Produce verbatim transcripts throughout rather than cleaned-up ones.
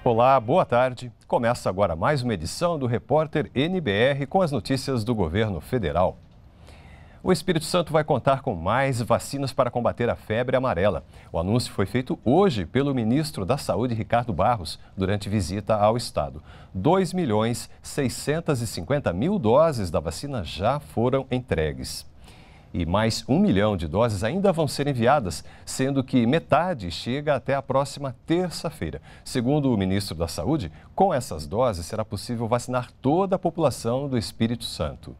Olá, boa tarde. Começa agora mais uma edição do Repórter N B R com as notícias do governo federal. O Espírito Santo vai contar com mais vacinas para combater a febre amarela. O anúncio foi feito hoje pelo ministro da Saúde, Ricardo Barros, durante visita ao estado. dois milhões seiscentos e cinquenta mil doses da vacina já foram entregues. E mais um milhão de doses ainda vão ser enviadas, sendo que metade chega até a próxima terça-feira. Segundo o ministro da Saúde, com essas doses será possível vacinar toda a população do Espírito Santo.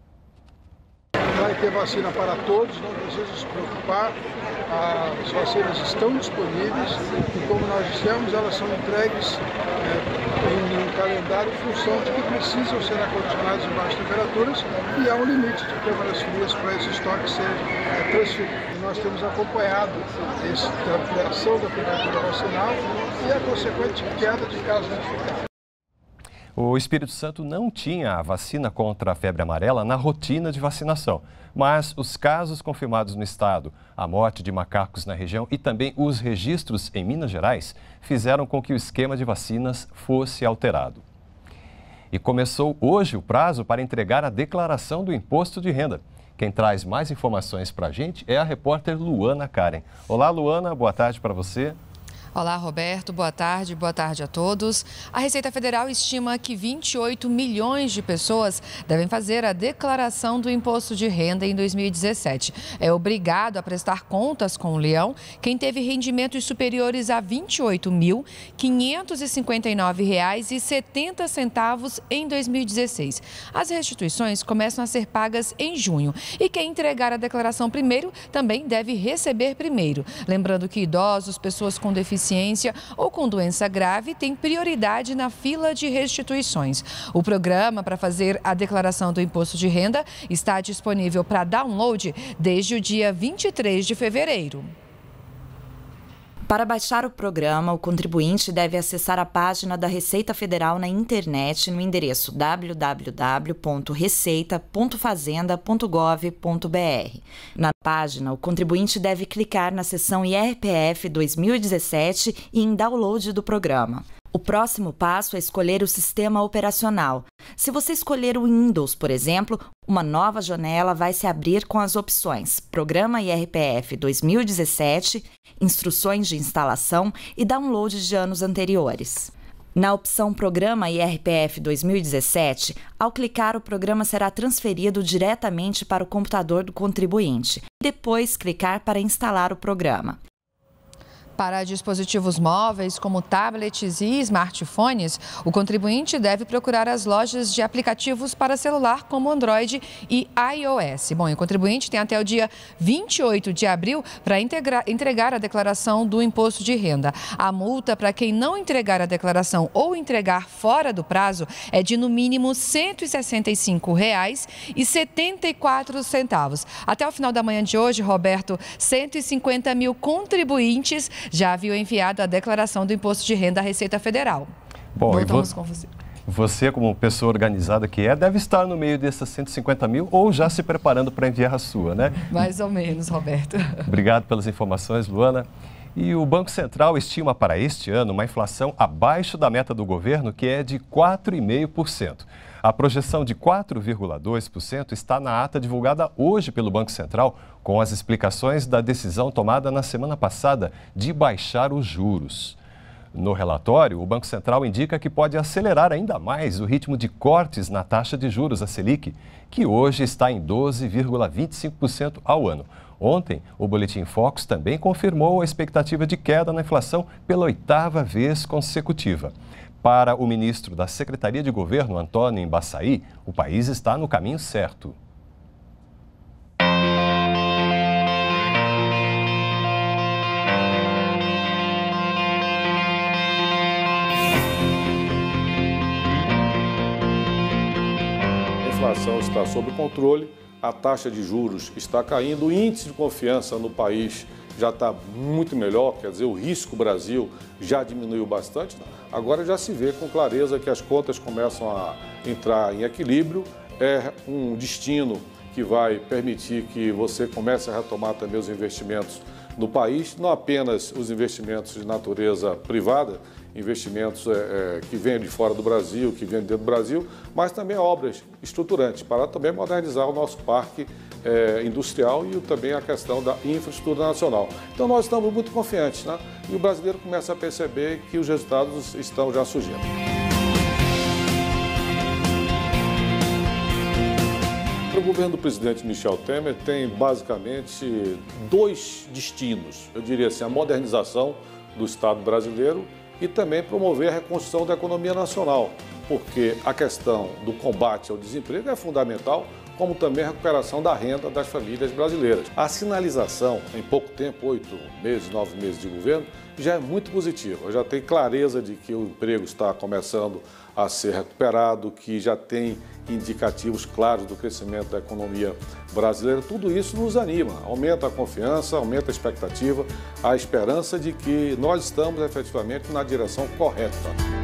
Vai ter vacina para todos, não precisa se preocupar, as vacinas estão disponíveis e, como nós dissemos, elas são entregues é, em um calendário em função de que precisam ser acondicionadas em baixas temperaturas e há um limite de câmaras frias para esse estoque ser é, transferido. E nós temos acompanhado esta ampliação da cobertura vacinal e a consequente queda de casos notificados. O Espírito Santo não tinha a vacina contra a febre amarela na rotina de vacinação, mas os casos confirmados no estado, a morte de macacos na região e também os registros em Minas Gerais fizeram com que o esquema de vacinas fosse alterado. E começou hoje o prazo para entregar a declaração do imposto de renda. Quem traz mais informações para a gente é a repórter Luana Karen. Olá, Luana, boa tarde para você. Olá, Roberto. Boa tarde. Boa tarde a todos. A Receita Federal estima que vinte e oito milhões de pessoas devem fazer a declaração do imposto de renda em dois mil e dezessete. É obrigado a prestar contas com o leão quem teve rendimentos superiores a vinte e oito mil, quinhentos e cinquenta e nove reais e setenta centavos em dois mil e dezesseis. As restituições começam a ser pagas em junho e quem entregar a declaração primeiro também deve receber primeiro. Lembrando que idosos, pessoas com deficiência ou com doença grave tem prioridade na fila de restituições. O programa para fazer a declaração do imposto de renda está disponível para download desde o dia vinte e três de fevereiro. Para baixar o programa, o contribuinte deve acessar a página da Receita Federal na internet no endereço w w w ponto receita ponto fazenda ponto gov ponto b r. Na página, o contribuinte deve clicar na seção I R P F dois mil e dezessete e em download do programa. O próximo passo é escolher o sistema operacional. Se você escolher o Windows, por exemplo, uma nova janela vai se abrir com as opções Programa I R P F dois mil e dezessete, Instruções de instalação e download de anos anteriores. Na opção Programa I R P F dois mil e dezessete, ao clicar, o programa será transferido diretamente para o computador do contribuinte. Depois, clicar para instalar o programa. Para dispositivos móveis, como tablets e smartphones, o contribuinte deve procurar as lojas de aplicativos para celular como Android e iOS. Bom, e o contribuinte tem até o dia vinte e oito de abril para entregar a declaração do imposto de renda. A multa para quem não entregar a declaração ou entregar fora do prazo é de no mínimo cento e sessenta e cinco reais e setenta e quatro centavos. Até o final da manhã de hoje, Roberto, cento e cinquenta mil contribuintes já haviam enviado a declaração do imposto de renda à Receita Federal. Bom, Voltamos e vo com você. Você, como pessoa organizada que é, deve estar no meio dessas cento e cinquenta mil ou já se preparando para enviar a sua, né? Mais ou menos, Roberto. Obrigado pelas informações, Luana. E o Banco Central estima para este ano uma inflação abaixo da meta do governo, que é de quatro vírgula cinco por cento. A projeção de quatro vírgula dois por cento está na ata divulgada hoje pelo Banco Central, com as explicações da decisão tomada na semana passada de baixar os juros. No relatório, o Banco Central indica que pode acelerar ainda mais o ritmo de cortes na taxa de juros, a Selic, que hoje está em doze vírgula vinte e cinco por cento ao ano. Ontem, o Boletim Focus também confirmou a expectativa de queda na inflação pela oitava vez consecutiva. Para o ministro da Secretaria de Governo, Antônio Embaçaí, o país está no caminho certo. A inflação está sob controle, a taxa de juros está caindo, o índice de confiança no país já está muito melhor, quer dizer, o risco Brasil já diminuiu bastante. Agora já se vê com clareza que as contas começam a entrar em equilíbrio, é um destino que vai permitir que você comece a retomar também os investimentos no país, não apenas os investimentos de natureza privada, investimentos é, é, que vêm de fora do Brasil, que vêm dentro do Brasil, mas também obras estruturantes para também modernizar o nosso parque é, industrial e também a questão da infraestrutura nacional. Então nós estamos muito confiantes, né? E o brasileiro começa a perceber que os resultados estão já surgindo. O governo do presidente Michel Temer tem basicamente dois destinos. Eu diria assim, a modernização do Estado brasileiro e também promover a reconstrução da economia nacional, porque a questão do combate ao desemprego é fundamental, como também a recuperação da renda das famílias brasileiras. A sinalização, em pouco tempo, oito meses, nove meses de governo, já é muito positiva. Já tem clareza de que o emprego está começando a ser recuperado, que já tem indicativos claros do crescimento da economia brasileira. Tudo isso nos anima, aumenta a confiança, aumenta a expectativa, a esperança de que nós estamos efetivamente na direção correta.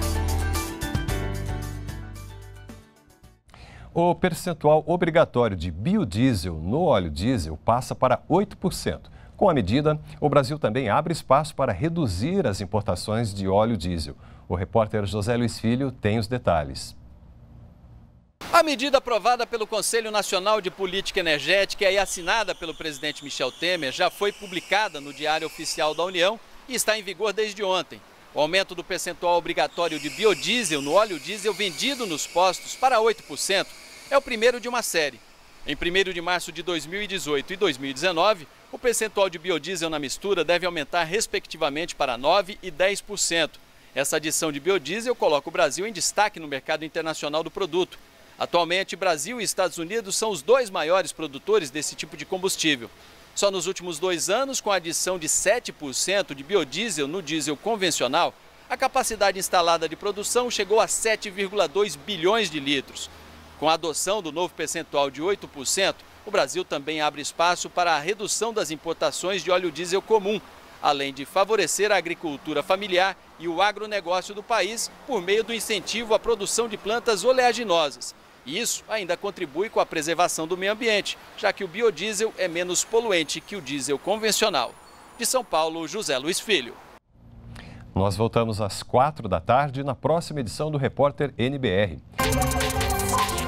O percentual obrigatório de biodiesel no óleo diesel passa para oito por cento. Com a medida, o Brasil também abre espaço para reduzir as importações de óleo diesel. O repórter José Luiz Filho tem os detalhes. A medida aprovada pelo Conselho Nacional de Política Energética e assinada pelo presidente Michel Temer já foi publicada no Diário Oficial da União e está em vigor desde ontem. O aumento do percentual obrigatório de biodiesel no óleo diesel vendido nos postos para oito por cento é o primeiro de uma série. Em primeiro de março de dois mil e dezoito e dois mil e dezenove, o percentual de biodiesel na mistura deve aumentar respectivamente para nove por cento e dez por cento. Essa adição de biodiesel coloca o Brasil em destaque no mercado internacional do produto. Atualmente, Brasil e Estados Unidos são os dois maiores produtores desse tipo de combustível. Só nos últimos dois anos, com a adição de sete por cento de biodiesel no diesel convencional, a capacidade instalada de produção chegou a sete vírgula dois bilhões de litros. Com a adoção do novo percentual de oito por cento, o Brasil também abre espaço para a redução das importações de óleo diesel comum, além de favorecer a agricultura familiar e o agronegócio do país por meio do incentivo à produção de plantas oleaginosas. E isso ainda contribui com a preservação do meio ambiente, já que o biodiesel é menos poluente que o diesel convencional. De São Paulo, José Luiz Filho. Nós voltamos às quatro da tarde na próxima edição do Repórter N B R.